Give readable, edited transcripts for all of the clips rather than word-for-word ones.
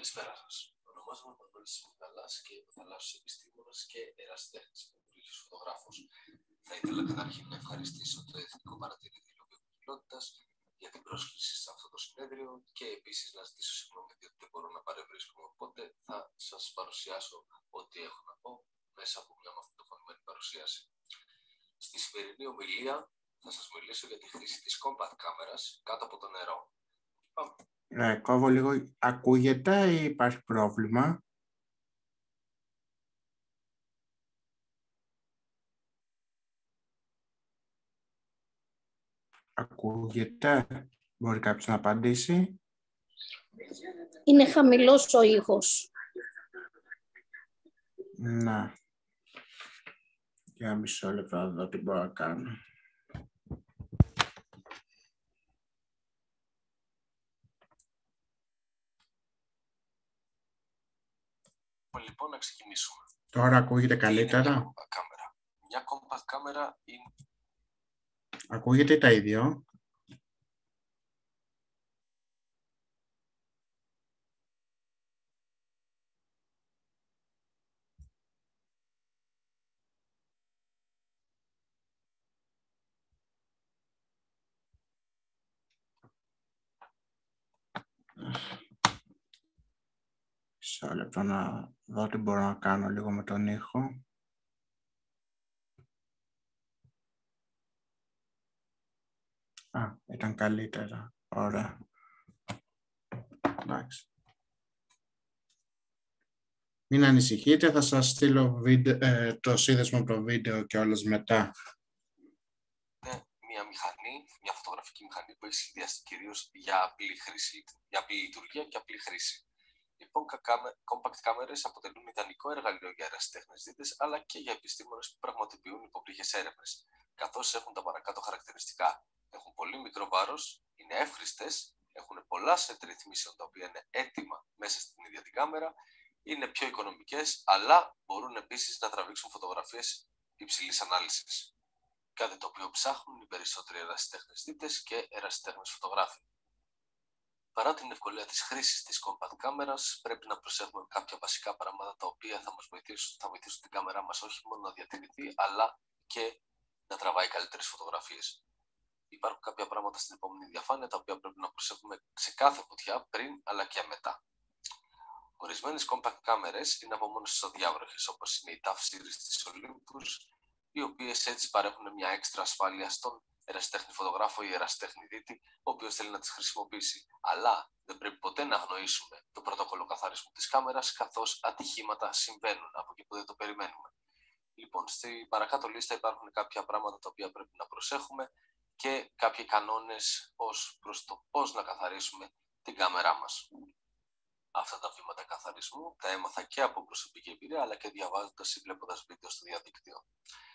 Καλησπέρα σας. Ονομάζομαι Μανώλης Μουγαλάς και είμαι θαλάσσιος επιστήμονας και ερασιτέχνης από Υπουργείο Φωτογράφος. Θα ήθελα καταρχήν να ευχαριστήσω το Εθνικό Παρατηρητήριο Βιοποικιλότητας για την πρόσκληση σε αυτό το συνέδριο και επίσης να ζητήσω συγγνώμη διότι δεν μπορώ να παρευρίσκομαι. Οπότε θα σας παρουσιάσω ό,τι έχω να πω μέσα από μια μαθητοφωνημένη παρουσίαση. Στη σημερινή ομιλία θα σας μιλήσω για τη χρήση της compact κάμερας κάτω από το νερό. Πάμε. Κόβω λίγο. Ακούγεται ή υπάρχει πρόβλημα? Ακούγεται? Μπορεί κάποιος να απαντήσει? Είναι χαμηλός ο ήχος. Να. Για μισό λεπτό να δω τι μπορώ να κάνω. Λοιπόν, να ξεκινήσουμε. Τώρα ακούγεται καλύτερα? Μια compact κάμερα είναι... Ακούγεται τα ίδιο? Μισό λεπτό να δω τι μπορώ να κάνω λίγο με τον ήχο. Ήταν καλύτερα. Ωραία. Εντάξει. Μην ανησυχείτε, θα σας στείλω το σύνδεσμο από το βίντεο και όλες μετά. Μια μηχανή, μια φωτογραφική μηχανή που έχει σχεδιαστεί κυρίως για απλή χρήση, για απλή λειτουργία και απλή χρήση. Λοιπόν, compact κάμερες αποτελούν ιδανικό εργαλείο για ερασιτέχνες δίτες, αλλά και για επιστήμονες που πραγματοποιούν υποπτυχές έρευνες, καθώς έχουν τα παρακάτω χαρακτηριστικά. Έχουν πολύ μικρό βάρος, είναι εύχριστες, έχουν πολλά σετ ρυθμίσεων τα οποία είναι έτοιμα μέσα στην ίδια την κάμερα, είναι πιο οικονομικές, αλλά μπορούν επίσης να τραβήξουν φωτογραφίες υψηλής ανάλυσης. Κάτι το οποίο ψάχνουν οι περισσότεροι ερασιτέχνες δίτες και ερασιτέχνες φωτογράφοι. Παρά την ευκολία της χρήσης της compact κάμερας, πρέπει να προσέχουμε κάποια βασικά πράγματα τα οποία θα βοηθήσουν την κάμερά μας όχι μόνο να διατηρηθεί, αλλά και να τραβάει καλύτερες φωτογραφίες. Υπάρχουν κάποια πράγματα στην επόμενη διαφάνεια τα οποία πρέπει να προσέχουμε σε κάθε φωτιά πριν αλλά και μετά. Ορισμένες compact κάμερες είναι από μόνες αδιάβροχες, όπως είναι η TAF series της Olympus, οι οποίες έτσι παρέχουν μια έξτρα ασφάλεια στον ερασιτέχνη φωτογράφο ή ερασιτέχνη δίτη, ο οποίος θέλει να τις χρησιμοποιήσει. Αλλά δεν πρέπει ποτέ να αγνοήσουμε το πρωτόκολλο καθαρισμού της κάμερας, καθώς ατυχήματα συμβαίνουν από εκεί που δεν το περιμένουμε. Λοιπόν, στην παρακάτω λίστα υπάρχουν κάποια πράγματα τα οποία πρέπει να προσέχουμε και κάποιοι κανόνες ως προς το πώς να καθαρίσουμε την κάμερά μας. Αυτά τα βήματα καθαρισμού τα έμαθα και από προσωπική εμπειρία, αλλά και διαβάζοντας ή βλέποντας βίντεο στο διαδίκτυο.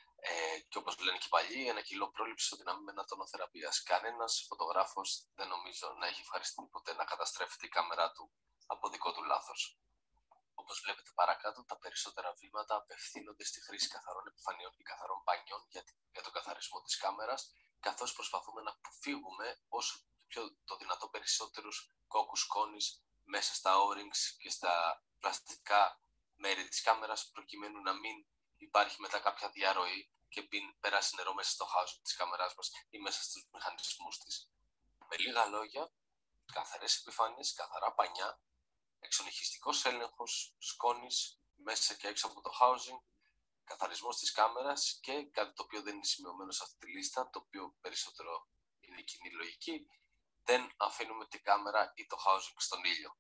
Και όπως λένε και οι παλιοί, 1 κιλό πρόληψη ισοδυναμεί με 1 τόνο θεραπείας. Κανένας φωτογράφος δεν νομίζω να έχει ευχαριστεί ποτέ να καταστρέφεται η κάμερά του από δικό του λάθος. Όπως βλέπετε παρακάτω, τα περισσότερα βήματα απευθύνονται στη χρήση καθαρών επιφανειών και καθαρών μπανιών για τον καθαρισμό της κάμερας, καθώς προσπαθούμε να αποφύγουμε όσο το δυνατό περισσότερους κόκκους σκόνης μέσα στα O-rings και στα πλαστικά μέρη της κάμερας, προκειμένου να μην υπάρχει μετά κάποια διαρροή και περάσει νερό μέσα στο housing της κάμεράς μας ή μέσα στους μηχανισμούς της. Με λίγα λόγια, καθαρές επιφάνειες, καθαρά πανιά, εξονυχιστικός έλεγχος σκόνης μέσα και έξω από το housing, καθαρισμός της κάμερας και κάτι το οποίο δεν είναι σημειωμένο σε αυτή τη λίστα, το οποίο περισσότερο είναι κοινή λογική, δεν αφήνουμε την κάμερα ή το housing στον ήλιο.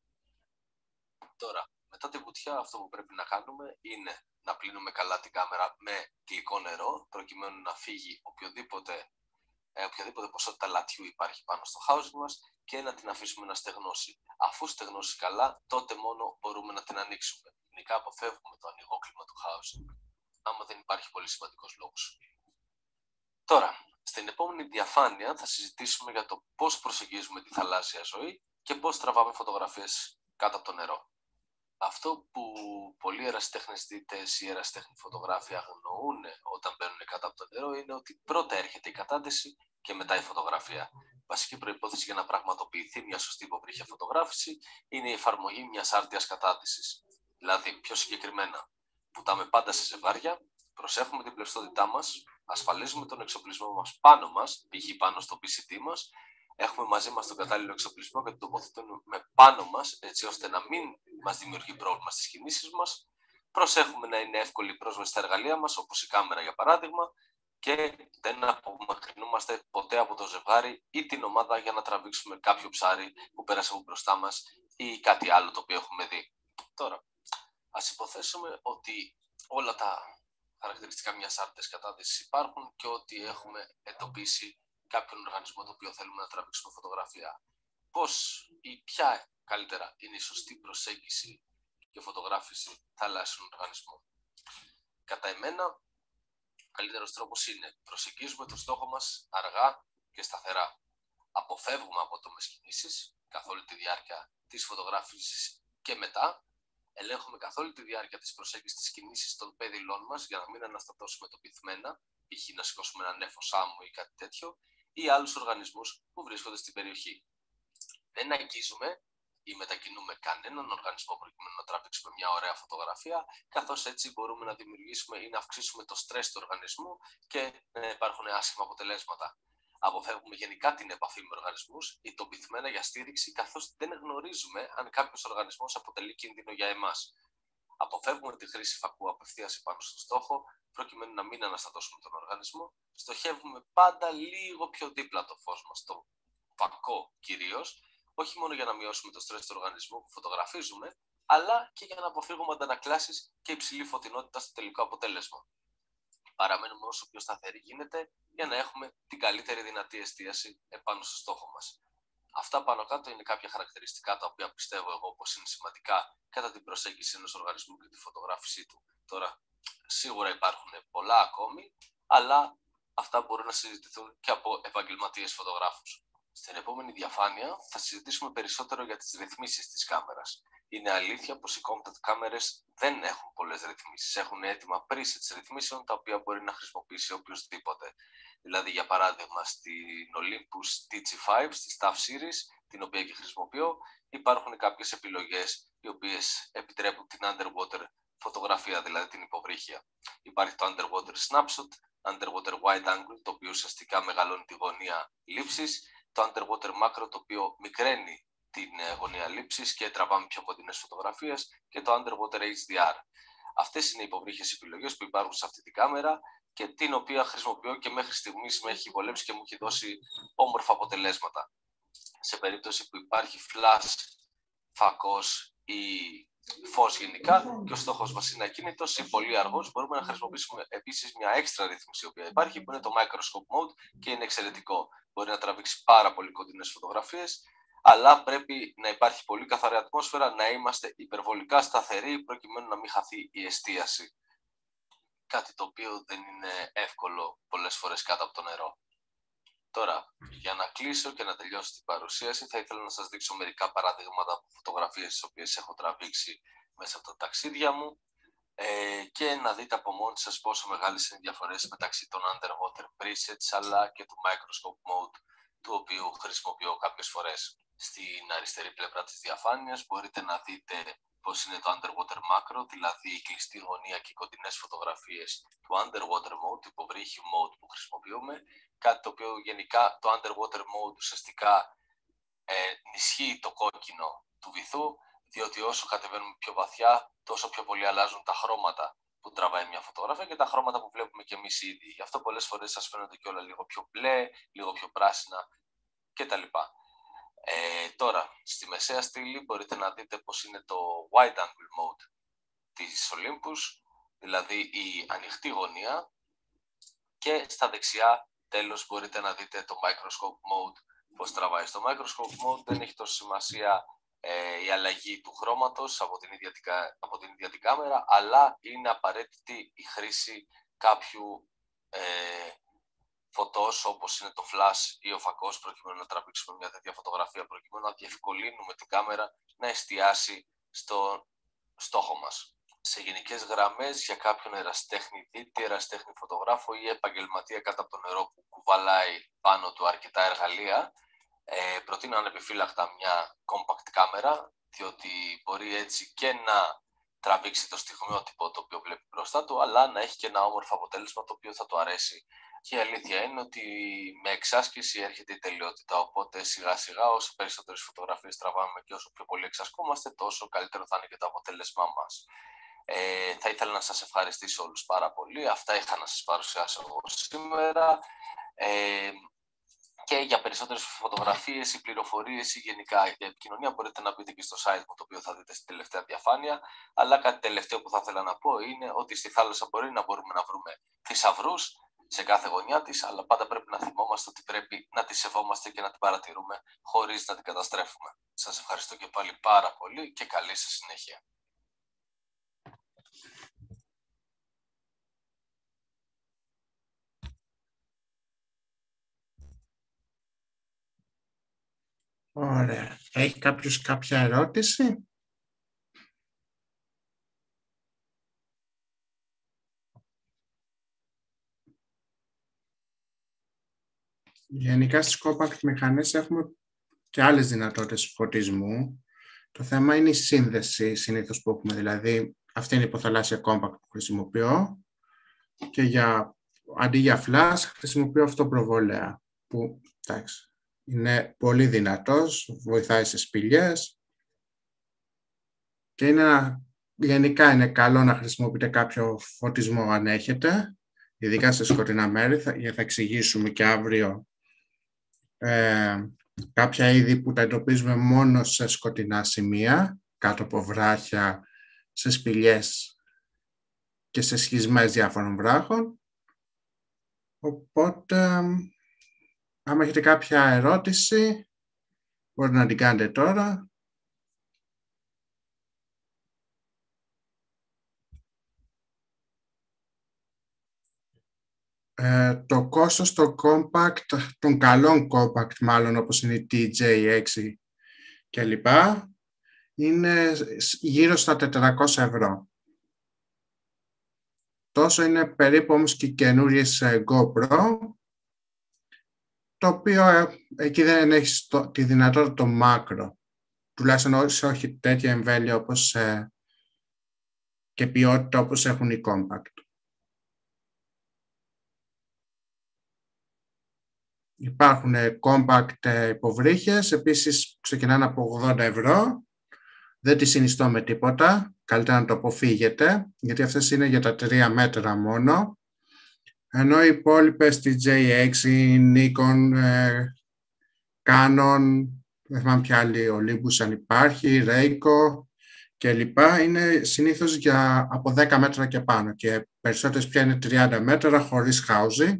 Τώρα, μετά τη βουτιά, αυτό που πρέπει να κάνουμε είναι να πλύνουμε καλά την κάμερα με γλυκό νερό, προκειμένου να φύγει οποιοδήποτε ποσότητα λατιού υπάρχει πάνω στο housing μας και να την αφήσουμε να στεγνώσει. Αφού στεγνώσει καλά, τότε μόνο μπορούμε να την ανοίξουμε. Γενικά αποφεύγουμε το ανοιγόκλιμα του housing, άμα δεν υπάρχει πολύ σημαντικός λόγος. Τώρα, στην επόμενη διαφάνεια θα συζητήσουμε για το πώς προσεγγίζουμε τη θαλάσσια ζωή και πώς τραβάμε φωτογραφίες κάτω από το νερό. Αυτό που πολλοί ερασιτέχνες δίτες ή ερασιτέχνοι φωτογράφοι αγνοούν όταν μπαίνουν κάτω από το νερό είναι ότι πρώτα έρχεται η κατάντηση και μετά η φωτογραφία. Βασική προϋπόθεση για να πραγματοποιηθεί μια σωστή υποβρύχια φωτογράφηση είναι η εφαρμογή μιας άρτιας κατάδυσης. Δηλαδή, πιο συγκεκριμένα, βουτάμε πάντα σε ζευγάρια, προσέχουμε την πλευστότητά μας, ασφαλίζουμε τον εξοπλισμό μας πάνω μας, π.χ. πάνω στο PCT μας, έχουμε μαζί μας τον κατάλληλο εξοπλισμό και τον τοποθετούμε πάνω μας, έτσι ώστε να μην μας δημιουργεί πρόβλημα στις κινήσεις μας. Προσέχουμε να είναι εύκολη η πρόσβαση στα εργαλεία μας, όπως η κάμερα για παράδειγμα, και δεν απομακρυνούμαστε ποτέ από το ζευγάρι ή την ομάδα για να τραβήξουμε κάποιο ψάρι που πέρασε από μπροστά μας ή κάτι άλλο το οποίο έχουμε δει. Τώρα, ας υποθέσουμε ότι όλα τα χαρακτηριστικά μιας άρτιας κατάδυσης υπάρχουν και ότι έχουμε εντοπίσει κάποιον οργανισμό το οποίο θέλουμε να τραβήξουμε φωτογραφία. Πώς ή ποια καλύτερα είναι η σωστή προσέγγιση και φωτογράφηση θαλάσσιων οργανισμών? Κατά εμένα, ο καλύτερος τρόπος είναι προσεγγίζουμε το στόχο μας αργά και σταθερά. Αποφεύγουμε απότομες κινήσεις καθ' όλη τη διάρκεια της φωτογράφησης και μετά. Ελέγχουμε καθ' όλη τη διάρκεια της προσέγγισης της κινήσης των πέδιλών μας για να μην αναστατώσουμε το πυθμένα, π.χ. να σηκώσουμε ένα νέφος άμμου ή κάτι τέτοιο, ή άλλους οργανισμούς που βρίσκονται στην περιοχή. Δεν αγγίζουμε ή μετακινούμε κανέναν οργανισμό προκειμένου να τραβήξουμε μια ωραία φωτογραφία, καθώς έτσι μπορούμε να δημιουργήσουμε ή να αυξήσουμε το στρες του οργανισμού και να υπάρχουν άσχημα αποτελέσματα. Αποφεύγουμε γενικά την επαφή με οργανισμούς ή τον πυθμένα για στήριξη, καθώς δεν γνωρίζουμε αν κάποιος οργανισμός αποτελεί κίνδυνο για εμάς. Αποφεύγουμε τη χρήση φακού απευθείας πάνω στο στόχο, προκειμένου να μην αναστατώσουμε τον οργανισμό. Στοχεύουμε πάντα λίγο πιο δίπλα το φως μας, το φακό κυρίως, όχι μόνο για να μειώσουμε το στρες του οργανισμού που φωτογραφίζουμε, αλλά και για να αποφύγουμε αντανακλάσεις και υψηλή φωτεινότητα στο τελικό αποτέλεσμα. Παραμένουμε όσο πιο σταθεροί γίνεται για να έχουμε την καλύτερη δυνατή εστίαση επάνω στο στόχο μας. Αυτά πάνω κάτω είναι κάποια χαρακτηριστικά τα οποία πιστεύω εγώ πως είναι σημαντικά κατά την προσέγγιση ενός οργανισμού και τη φωτογράφησή του. Τώρα, σίγουρα υπάρχουν πολλά ακόμη, αλλά αυτά μπορούν να συζητηθούν και από επαγγελματίες φωτογράφους. Στην επόμενη διαφάνεια θα συζητήσουμε περισσότερο για τις ρυθμίσεις της κάμερας. Είναι αλήθεια πως οι compact κάμερες δεν έχουν πολλές ρυθμίσεις. Έχουν έτοιμα presets ρυθμίσεων τα οποία μπορεί να χρησιμοποιήσει οποιοδήποτε. Δηλαδή, για παράδειγμα, στην Olympus TG5, στη Staff Series, την οποία και χρησιμοποιώ, υπάρχουν κάποιες επιλογές οι οποίες επιτρέπουν την underwater φωτογραφία, δηλαδή την υποβρύχια. Υπάρχει το underwater snapshot, underwater wide angle, το οποίο ουσιαστικά μεγαλώνει τη γωνία λήψης, το underwater macro, το οποίο μικραίνει την γωνία λήψης και τραβάμε πιο κοντινές φωτογραφίες, και το underwater HDR. Αυτές είναι οι υποβρύχιες επιλογές που υπάρχουν σε αυτή την κάμερα και την οποία χρησιμοποιώ και μέχρι στιγμής με έχει βολέψει και μου έχει δώσει όμορφα αποτελέσματα. Σε περίπτωση που υπάρχει flash, φακός ή φως γενικά και ο στόχος μας είναι ακίνητος ή πολύ αργός, μπορούμε να χρησιμοποιήσουμε επίσης μια έξτρα ρύθμιση η οποία υπάρχει, που είναι το microscope mode και είναι εξαιρετικό. Μπορεί να τραβήξει πάρα πολύ κοντινές φωτογραφίες, αλλά πρέπει να υπάρχει πολύ καθαρή ατμόσφαιρα, να είμαστε υπερβολικά σταθεροί προκειμένου να μην χαθεί η εστίαση. Κάτι το οποίο δεν είναι εύκολο πολλές φορές κάτω από το νερό. Τώρα, για να κλείσω και να τελειώσω την παρουσίαση, θα ήθελα να σας δείξω μερικά παραδείγματα από φωτογραφίες τις οποίες έχω τραβήξει μέσα από τα ταξίδια μου και να δείτε από μόνοι σας πόσο μεγάλες είναι οι διαφορές μεταξύ των underwater presets αλλά και του microscope mode, του οποίου χρησιμοποιώ κάποιες φορές. Στην αριστερή πλευρά της διαφάνειας μπορείτε να δείτε πώς είναι το underwater macro, δηλαδή η κλειστή γωνία και οι κοντινές φωτογραφίες του underwater mode, του υποβρύχιου mode που χρησιμοποιούμε, κάτι το οποίο γενικά το underwater mode ουσιαστικά ενισχύει το κόκκινο του βυθού, διότι όσο κατεβαίνουμε πιο βαθιά, τόσο πιο πολύ αλλάζουν τα χρώματα που τραβάει μια φωτογραφία και τα χρώματα που βλέπουμε και εμείς ήδη. Γι' αυτό πολλές φορές σας φαίνονται και όλα λίγο πιο μπλε, λίγο πιο πράσινα κτλ. Τώρα, στη μεσαία στήλη μπορείτε να δείτε πώς είναι το wide angle mode της Olympus, δηλαδή η ανοιχτή γωνία, και στα δεξιά τέλος μπορείτε να δείτε το microscope mode, πώς τραβάει. Στο microscope mode δεν έχει τόσο σημασία η αλλαγή του χρώματος από την ίδια την κάμερα, αλλά είναι απαραίτητη η χρήση κάποιου φωτός όπως είναι το flash ή ο φακός προκειμένου να τραβήξουμε μια τέτοια φωτογραφία, προκειμένου να διευκολύνουμε την κάμερα να εστιάσει στο στόχο μας. Σε γενικές γραμμές, για κάποιον ερασιτέχνη δίτη, ερασιτέχνη φωτογράφο ή επαγγελματία κάτω από το νερό που κουβαλάει πάνω του αρκετά εργαλεία, Προτείνω ανεπιφύλακτα μια compact κάμερα, διότι μπορεί έτσι και να τραβήξει το στιγμιότυπο το οποίο βλέπει μπροστά του, αλλά να έχει και ένα όμορφο αποτέλεσμα το οποίο θα του αρέσει. Και η αλήθεια είναι ότι με εξάσκηση έρχεται η τελειότητα, οπότε σιγά σιγά όσο περισσότερες φωτογραφίες τραβάμε και όσο πιο πολύ εξασκόμαστε, τόσο καλύτερο θα είναι και το αποτέλεσμά μας. Θα ήθελα να σας ευχαριστήσω όλους πάρα πολύ. Αυτά είχα να σας παρουσιάσω εγώ σήμερα. Και για περισσότερες φωτογραφίες ή πληροφορίες ή γενικά για επικοινωνία μπορείτε να μπείτε και στο site μου, το οποίο θα δείτε στην τελευταία διαφάνεια. Αλλά κάτι τελευταίο που θα ήθελα να πω είναι ότι στη θάλασσα μπορούμε να βρούμε θησαυρούς σε κάθε γωνιά της, αλλά πάντα πρέπει να θυμόμαστε ότι πρέπει να τη σεβόμαστε και να την παρατηρούμε χωρίς να την καταστρέφουμε. Σας ευχαριστώ και πάλι πάρα πολύ και καλή σας συνέχεια. Ωραία. Έχει κάποιος κάποια ερώτηση? Γενικά στις compact μηχανές έχουμε και άλλες δυνατότητες φωτισμού. Το θέμα είναι η σύνδεση συνήθως που έχουμε. Δηλαδή, αυτή είναι η υποθαλάσσια compact που χρησιμοποιώ και αντί για flash χρησιμοποιώ αυτοπροβολέα που, εντάξει, είναι πολύ δυνατός, βοηθάει σε σπηλιές και γενικά είναι καλό να χρησιμοποιείτε κάποιο φωτισμό αν έχετε, ειδικά σε σκοτεινά μέρη, θα εξηγήσουμε και αύριο κάποια είδη που τα εντοπίζουμε μόνο σε σκοτεινά σημεία, κάτω από βράχια, σε σπηλιές και σε σχισμές διάφορων βράχων. Οπότε, άμα έχετε κάποια ερώτηση, μπορείτε να την κάνετε τώρα. Το κόστος των καλών compact, μάλλον όπως είναι η TJ6 κλπ, είναι γύρω στα 400 ευρώ. Τόσο είναι περίπου όμως και οι καινούριες GoPro, το οποίο εκεί δεν έχει τη δυνατότητα το μάκρο, τουλάχιστον όχι τέτοια εμβέλεια όπως, και ποιότητα όπως έχουν οι compact. Υπάρχουν compact υποβρύχες, επίσης ξεκινάνε από 80 ευρώ. Δεν τις συνιστώ με τίποτα, καλύτερα να το αποφύγετε, γιατί αυτές είναι για τα 3 μέτρα μόνο. Ενώ οι υπόλοιπες TJ6, Nikon, Canon, δεν θυμάμαι ποια άλλη, Olympus αν υπάρχει, Reiko κλπ. Είναι συνήθως από 10 μέτρα και πάνω και περισσότερες πια είναι 30 μέτρα χωρίς housing.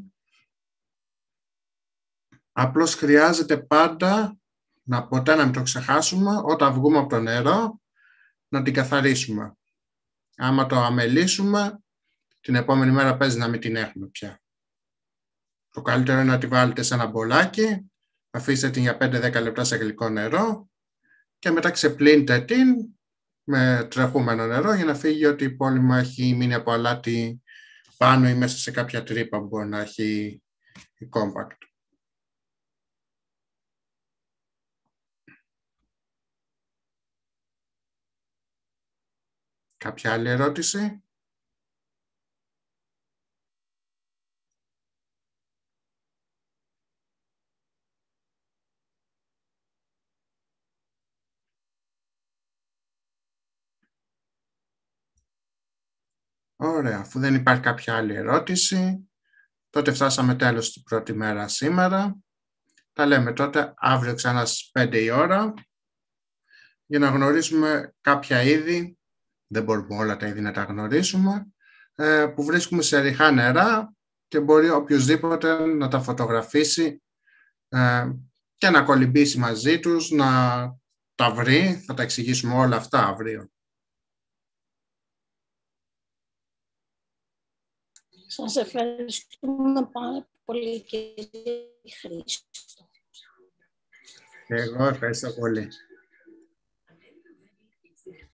Απλώς χρειάζεται πάντα, ποτέ να μην το ξεχάσουμε, όταν βγούμε από το νερό, να την καθαρίσουμε. Άμα το αμελήσουμε, την επόμενη μέρα παίζει να μην την έχουμε πια. Το καλύτερο είναι να τη βάλετε σε ένα μπολάκι, αφήσετε την για 5-10 λεπτά σε γλυκό νερό και μετά ξεπλύνετε την με τρεχούμενο νερό για να φύγει ό,τι υπόλοιπα έχει μείνει από αλάτι πάνω ή μέσα σε κάποια τρύπα που μπορεί να έχει η compact. Κάποια άλλη ερώτηση? Ωραία, αφού δεν υπάρχει κάποια άλλη ερώτηση, τότε φτάσαμε τέλος στην πρώτη μέρα σήμερα. Τα λέμε τότε αύριο ξανά στις 5 η ώρα για να γνωρίσουμε κάποια είδη, δεν μπορούμε όλα τα είδη να τα γνωρίσουμε, που βρίσκουμε σε ριχά νερά και μπορεί οποιοσδήποτε να τα φωτογραφίσει και να κολυμπήσει μαζί τους, να τα βρει. Θα τα εξηγήσουμε όλα αυτά αύριο. Σας ευχαριστούμε πάρα πολύ, κύριε Χρήστο. Εγώ ευχαριστώ πολύ.